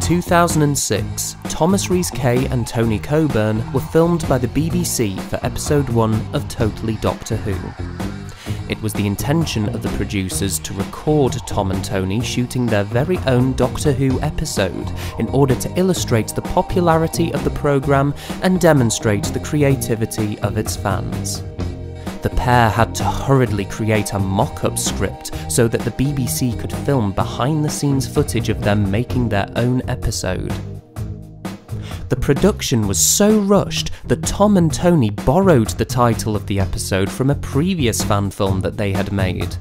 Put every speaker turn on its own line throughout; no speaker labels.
2006, Thomas Rees-Kaye and Tony Coburn were filmed by the BBC for episode 1 of Totally Doctor Who. It was the intention of the producers to record Tom and Tony shooting their very own Doctor Who episode in order to illustrate the popularity of the programme and demonstrate the creativity of its fans. The pair had to hurriedly create a mock-up script so that the BBC could film behind-the-scenes footage of them making their own episode. The production was so rushed that Tom and Tony borrowed the title of the episode from a previous fan film that they had made.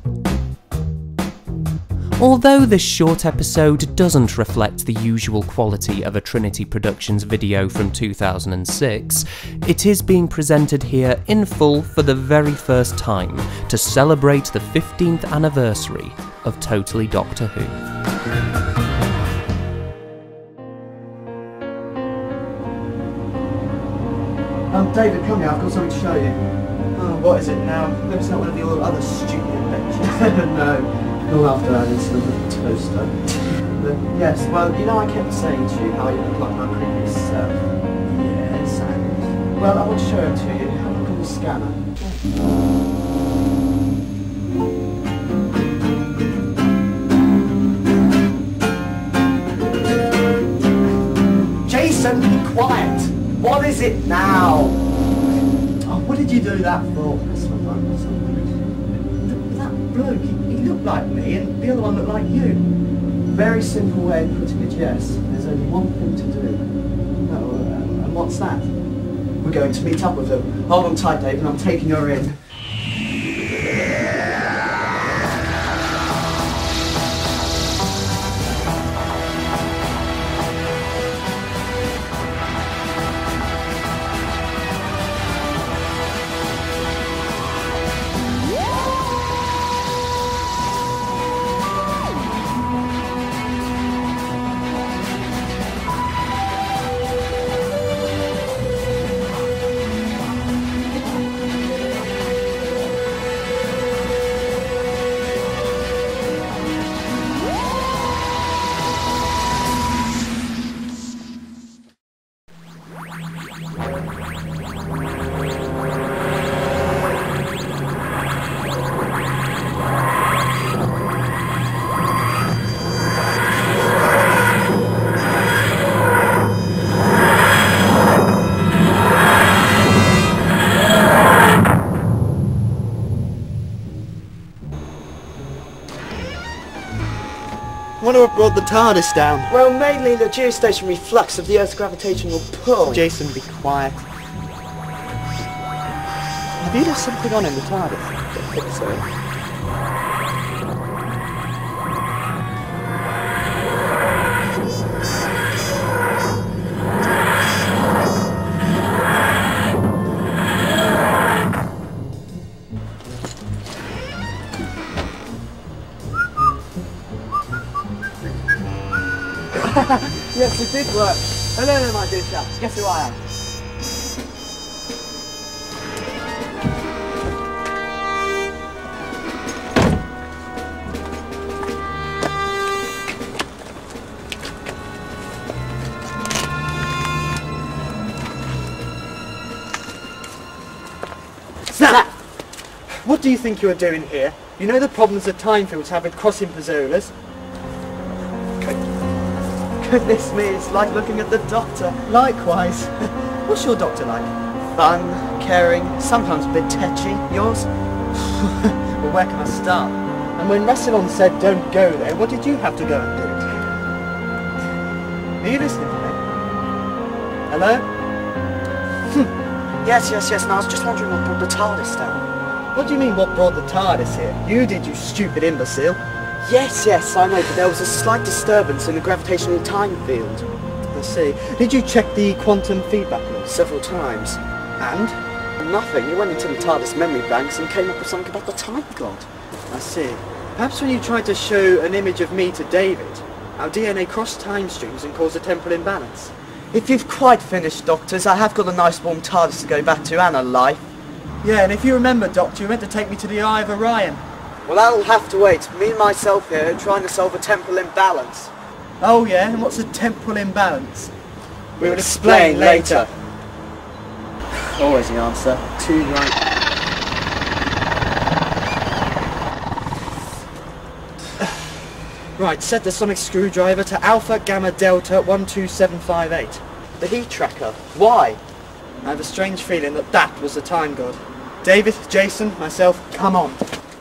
Although this short episode doesn't reflect the usual quality of a Trinity Productions video from 2006, it is being presented here in full for the very first time to celebrate the 15th anniversary of Totally Doctor Who.
David, come here, I've got something to show you. Oh, what is it now? Maybe it's not one of your other stupid inventions. No, not after that incident with the toaster. Yes, well, you know I kept saying to you how you look like my previous self. Yes, and... well, I want to show it to you. Have a look at the scanner. Jason, be quiet! What is it now? Oh, what did you do that for? That bloke, he looked like me and the other one looked like you. Very simple way of putting it, yes. There's only one thing to do. Oh, and what's that? We're going to meet up with them. Hold on tight, Dave, and I'm taking her in.
I wonder what brought the TARDIS down.
Well, mainly the geostationary flux of the Earth's gravitational pull.
Jason, be quiet. Have you left something on in the TARDIS? I think so.
Yes, it did work. Hello, my dear chap. Guess who I am? Snap! What do you think you are doing here? You know the problems that time fields have with crossing piezolas? Goodness me, it's like looking at the doctor. Likewise. What's your doctor like? Fun, caring, sometimes a bit tetchy. Yours? Well, where can I start? And when Rassilon said don't go there, what did you have to go and do? Are you listening to me? Hello? Yes, and I was just wondering what brought the TARDIS down. What do you mean, what brought the TARDIS here? You did, you stupid imbecile. Yes, I know, but there was a slight disturbance in the gravitational time field. I see. Did you check the quantum feedback loop? Several times. And? Nothing. You went into the TARDIS memory banks and came up with something about the time god. I see. Perhaps when you tried to show an image of me to David, our DNA crossed time streams and caused a temporal imbalance. If you've quite finished, Doctors, I have got a nice warm TARDIS to go back to and a life. Yeah, and if you remember, Doctor, you meant to take me to the Eye of Orion. Well, that'll have to wait. Me and myself here are trying to solve a temporal imbalance. Oh yeah, and what's a temporal imbalance? We will explain later. Always the answer. 2 right. Right, set the sonic screwdriver to Alpha Gamma Delta 12758. The heat tracker. Why? I have a strange feeling that that was the time god. David, Jason, myself, come on.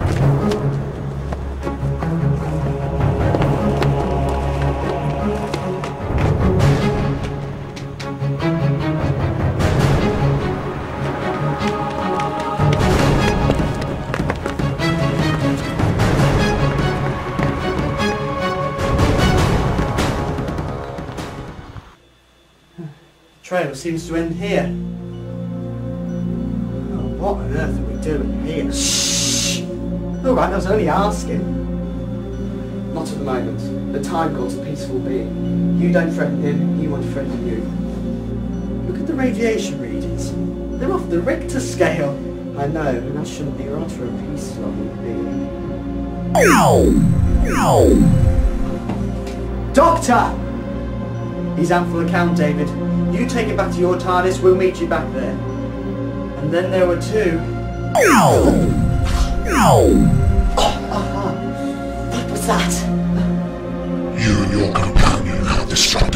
Trail seems to end here. Oh, what on earth are we doing here? Shh! Alright, I was only asking. Not at the moment. The time god's a peaceful being. You don't threaten him, he won't threaten you. Look at the radiation readings. They're off the Richter scale. I know, and that shouldn't be right for a peace-loving being. Doctor! He's out for the count, David. You take it back to your TARDIS, we'll meet you back there. And then there were 2. What was that?
You and your companion have destroyed